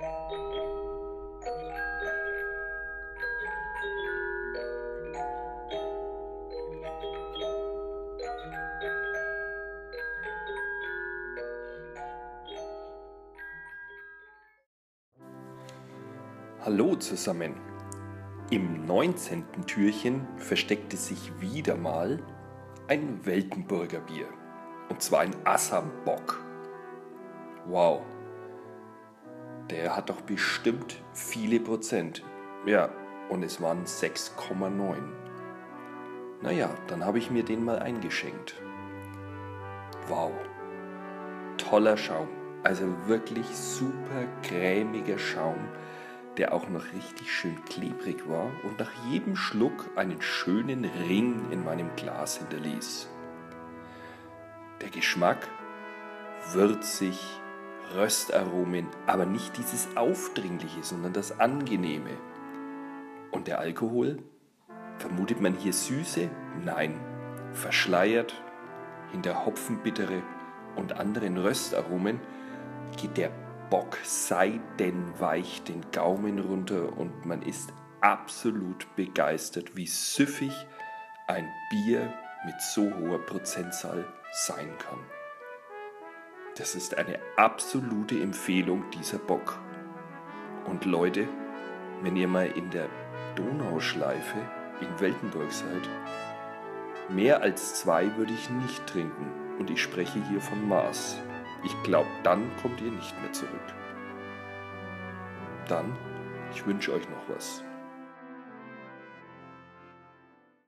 Hallo zusammen! Im 19. Türchen versteckte sich wieder mal ein Weltenburger Bier. Und zwar ein Assam-Bock. Wow, der hat doch bestimmt viele Prozent. Ja, und es waren 6,9. Naja, dann habe ich mir den mal eingeschenkt. Wow, toller Schaum. Also wirklich super cremiger Schaum, der auch noch richtig schön klebrig war und nach jedem Schluck einen schönen Ring in meinem Glas hinterließ. Der Geschmack würzig, Röstaromen, aber nicht dieses Aufdringliche, sondern das Angenehme. Und der Alkohol? Vermutet man hier Süße? Nein, verschleiert hinter Hopfenbittere und anderen Röstaromen geht der Bock seidenweich den Gaumen runter und man ist absolut begeistert, wie süffig ein Bier mit so hoher Prozentzahl sein kann. Das ist eine absolute Empfehlung, dieser Bock. Und Leute, wenn ihr mal in der Donauschleife in Weltenburg seid, mehr als 2 würde ich nicht trinken und ich spreche hier von Maß. Ich glaube, dann kommt ihr nicht mehr zurück. Dann, ich wünsche euch noch was.